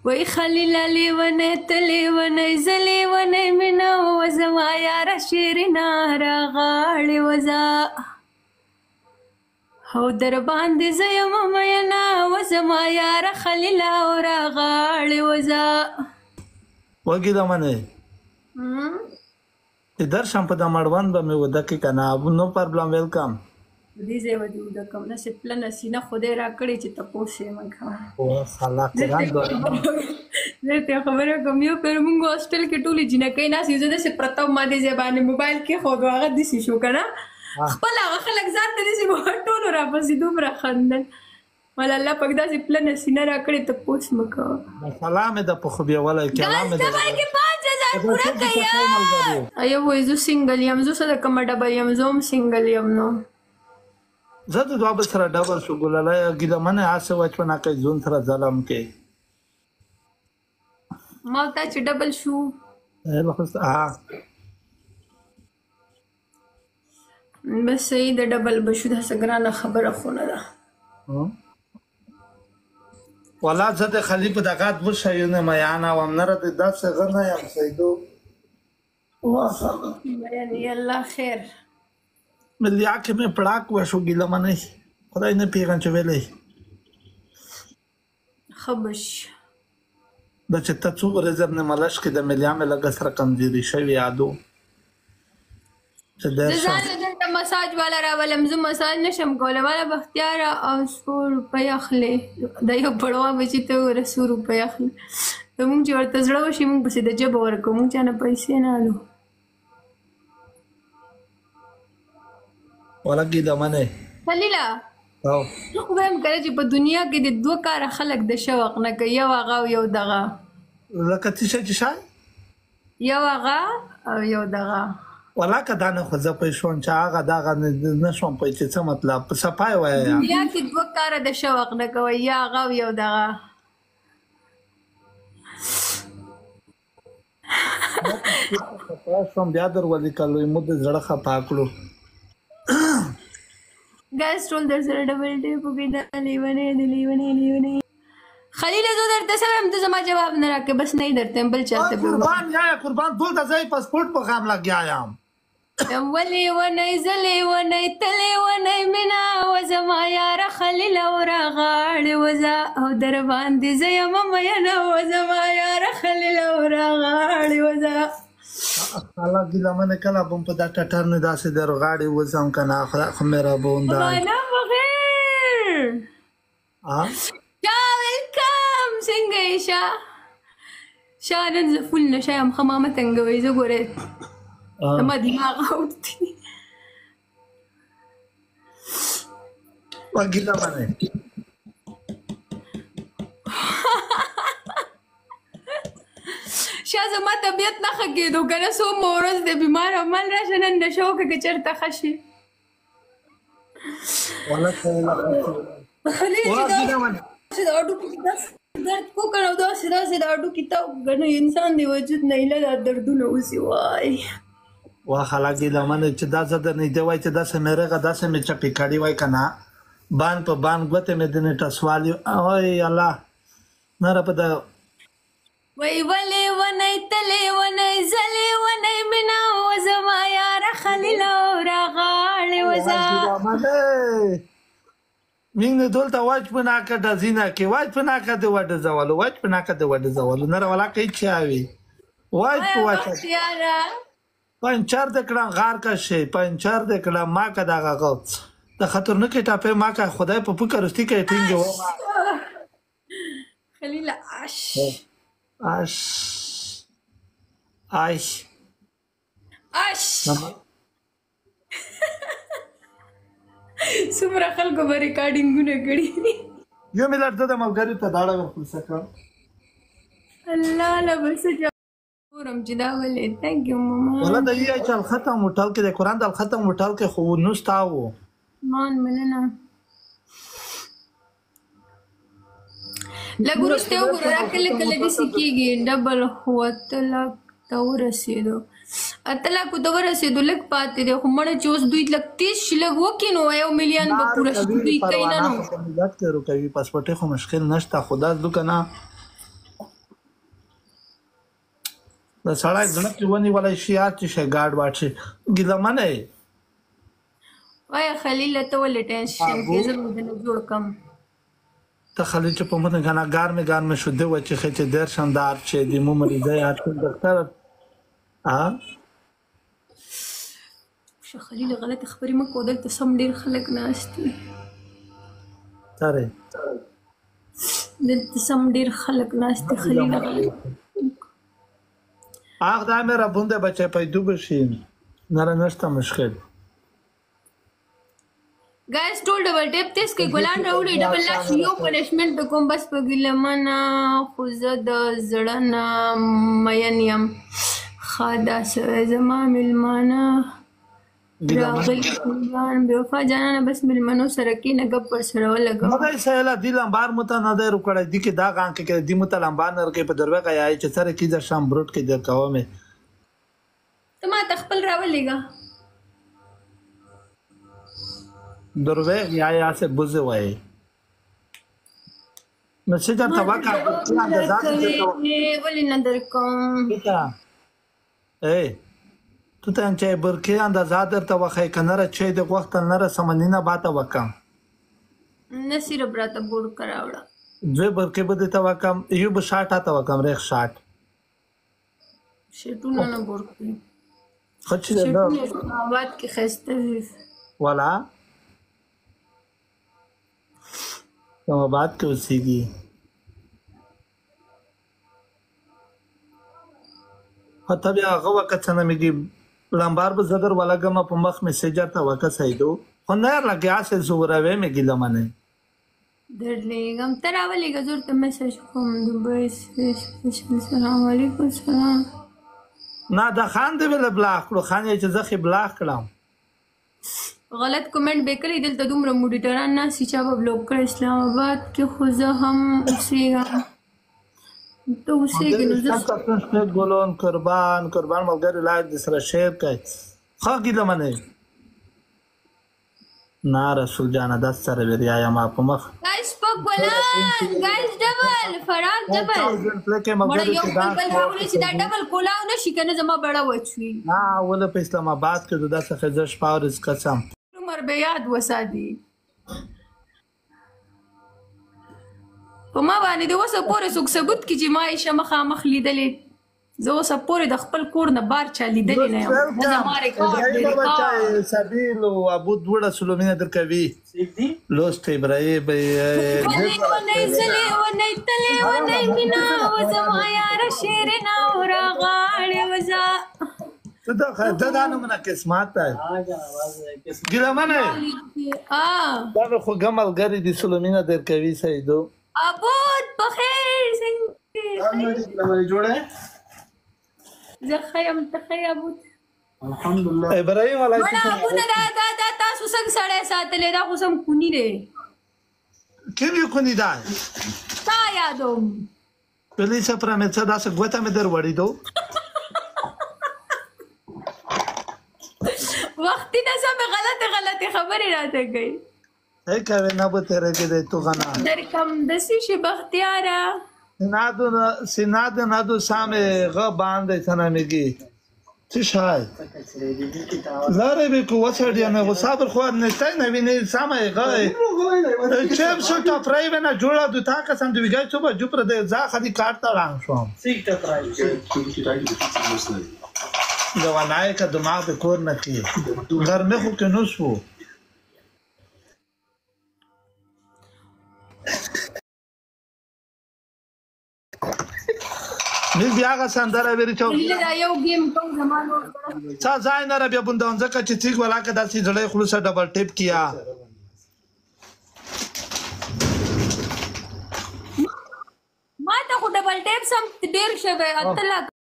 وای خلیله لیونی ته لیونی زه لیونی مینه وزما یاره شیرینه راغاړې وزه او در باندې زه یم مینه وزما یاره خلیله او راغاړې وزه وګیده منې درشم په د مړوند به مې وده کې که نه نو پرابلم ویلکم دې ځای به دې وده کړم نصیب پلنه سینه خدای راکړې چې تپوس یې مه کوه درته خبره کوم یو پیر مونږ هاسټل کې ټولې جینکۍ ناستې یو زه داسې پرته وم ما دې ځای باندې موبایل کېښودو هغه داسې شو که نه خپل هغه خلک ځان ته داسې ټولو راپسې دومره خندل مال الله پاک داسې پلنه سینه راکړې تپوس مه کوه سلام یې د په خوبیولی کلام یې پوره کیا ایو وای زه سنگل یم زه سره کومه ډبل یم زه هم سنگل یم نو زه د دوه بل سره ډبل شو ګلالۍ ګیله منې هسې وچپنه کوي ځون سره ظلم کوي ما تا چې ډبل شو بس صحیح د ډبل به شو داسې ګرانه خبره خو نه ده والله زه د خلیل په دغه دوه شیونه میانه وم نه راته داسې غه نه یم سیدو یعنې الله خیر ملیا کې مې پړاک وشو ګیله منې خدای نه پیغام چې ویلی ښه بش دا چې ته څو ورځې نه ملش کې د ملیا مې لږه سره کمزوري شوي یادو زه ځان دلته مساج والا راولم زه مساج نشم کولی والا بختیار او 100 روپۍ اخلي دا یو بړوا بچي ته وګوره 100 روپۍ اخلي زموږ چې ورته زړه وشي موږ پسې د ژبه ورکوو موږ چا نه پیسې نه الو والا ګیله منې خلیله زه خو به یم کله چې په دنیا کې د 2 کاره خلک د شوق نه کوي یو هغه او یو دغه لکه څه شی چې شای یو هغه او یو دغه والا که دا نه خو زه پوه شوم چې هغه دغه نه شوم پوه چې څه مطلب په صفای وایه دنیا کې 2 کاره د شوق نه کوي یا هغه او یو دغه شوم بیا در ولیکلو مو د زړه خفا کړو ګاز ټول در سره ډبل ټیپ وکړي دا لیونی د لیونی خلیله زه درته څه وایم ته زما جواب نه راکړې بس نه یې درته یم بل چاته قربان یا قربان دلته زه یې پاسپورټ په غم لګیا یم ولیونی زه لیونی ته لیونی مینه وزما یاره خلیله او راغاړې وزه او در باندې زه یم مینه وزما یاره خلیله او راغاړې وزه الله ګیله منې کله به په دا ټټر نه داسې در غاړې وځم که نه خدای خو مهربان دی نه بخیر ویلکم څنګه یې شاه نن زه فول نشه یم ښه ما مه تنګوئ زه ګورئ زما دماغ اوټ دی ګیله منې شاه زما طبیعت نه ښه کېدو که نه څو مو ورځ دی بیمار او مل راشه نن نشه وکړه که چېرته ښه شي د هډوکو کې داسې درد وکړ او داسې د هډوکي تاو ګڼه انسان د وجود نه ایله دا دردونه اوسي وای وا خلا ګیله منې چې دا زه در نږدې وای چې داسې مې رغه داسې مې چپې کړې وای که نه بان په بان ګوتې مې د نیټه سوالي وای الله نه را په د وای ولیونی ته لیونی زه لیونی مینه وزما یاره خلیله او راغاړې وزه مینگ دولتا واج پناکه دزینه که واج پناکه دی وده زوالو واج پناکه دی وده زوالو نره ولا که چی آوی واج پواچه پنچار دکڑا غار که شی پنچار دکڑا ما که دا غاقو دا خطرنکی تاپه ما که خدای پا پوکا رستی که تینگه و خلیل آش څومره خلکو به ریکارډینګونه کړي یو مې درته د ملګري ته داړه ورخلاصه کړم الله له بس جوړم چې دا ولې تhank you ماما ولا د یې چې الختم وټال کې د قران د الختم وټال کې خو نو ستاو مان ملنا لګورسته وګوره کله کله دې سکیږي ډبل هوت لک تور رسیدو اتلا کو دور رسیدو لک پاتې دی خو مړ چې اوس دوی لک 30 لګ وکینو یو مليون به پوره شي دوی کینا نو ملت کې روکوي پاسپورت خو مشکل نشته خدا دو کنه د سړی زړه کې ونیولی شي یاد چې شي ګاډ واټ شي ګیله منه یې وایه خلیله ته ولې ټینشن کې زه به نه جوړ کم ته خلیل چې په متن کنه گرم شده و چې خچ درشم دار چې د مو مریضه یاد کړ ډاکټر خلیل غلط خبرې مکو دلته سم ډېر خلک ناست دي سره دلته سم ډېر خلک ناست دي خلیل غلط دا مې رابونده بچی پیدا بشي نره نشته مشکل Guys, ټول ډبل ټیپ تیس کې ګلان راوړي ډبل لاش یو پنشمنت کوم بس په ګلمنه خو زه د زړه نه مین یم خادا سوی زما ملمانه راغلی قربان بې وفا جانانه بس ملمنو سره کېنه ګپ ورسره ولګوه مګر سهیله دی لمبار مته نه دی روکړی دی کې دا غان کې دی مته لمبار نه ورکوي په درویغه یایې چې سره کې در شام بروټ کې در کومې ته ما ته خپل راولېږه درویغ یا سے بوزه وای مسجد ته واکا اندازات ولې نه درکوم اے تو ته چې برکې اندازات درته وخی کنه چې د وخت نه سمنینه باته وکم نصیر براته بور کراوړه زه برکې بده ته وکم یو به 60 ته وکم ریخ 60 شټونه نه بور کړی خچ نه آباد کې خسته والا तो बात क्यों सीगी حتی بیا هغه وخت څنګه مګي لمبار به زدر ولګم په مخ میسج ته وکړ سیدو خو نه لګیا سه زوروي مګي لمنه درلېګم تر اولېګه زور ته میسج کوم دوبه السلام علیکم سلام نه دا خان دی ول بلاک کړو خان چې زخه بلاک کړم غلط کمنٹ بیکلی دلته دومره موډیټران نه سی چا به بلوک کړ اسلام آباد کې خو زه هم اوسېږم ته اوسېږې نو زه ګلون قربان ملګري لایک د سره شیر کوي ښه ګیله منې نه رسول جانه داس سره وریا یم په مخ گایز پک ګلان گایز ډبل فراق ډبل مړه یو بل راولې چې دا ډبل کولاو نشي کنه زما بڑا وچوي نه ول په اسلام آباد کې داسې خزش پاورز قسم عمر به یاد وسادي په ما باندې د وسه پورې څوک ثبوت کی چې ما یې شمخه مخ لیدلې زه اوسه پورې د خپل کور نه بار چا لیدلې نه یم دا زما ریکارډ سبیل او ابو دوړه سلومینه درکوي لوست ابراهیم ونې زلې ونې تلې ونې مینا و زما یار شیرنا ورا غاړې وزا ته دا نو منه قسمت ده ګیله منه دا خو ګمل ګری دي سلومینه درکوي سیدو ابود بخیر څنګه جوړه زه خیم ته ابود الحمدلله ابراهیم علیه السلام ابو دا تاسو څنګه سړی ساتلې دا خو سم کونی دی کوم کونی دا تا یادوم پولیس پرمه څه داسې غوته مې در وړې دو وختي نه سم غلطه خبرې راته کوي اے کوي نه به تیرې کې تو غنا در کم دسی شي بختیارا سیناد نادو سامه غ باندې څنګه میږي څه شای لاره به کو وسړی نه صبر خو نه ستای نه ویني سامه غ چم شو ته پرای نه جوړه د تا قسم دی وګای څو به جوړ د ځا خدي کارتا ران شو سیټ پرای دا ونای کا دماغ به کور نه کی ګرمه خو کې نو شو مې بیا غا سندره ویری چو دا یو گیم کوم زمانو څا ځای نه را بیا بوندون ځکه چې څیګ ولا کدا سي جړې خلوصه ډبل ټیپ کیا ما ته خو ډبل ټیپ سم ډیر شوه اتل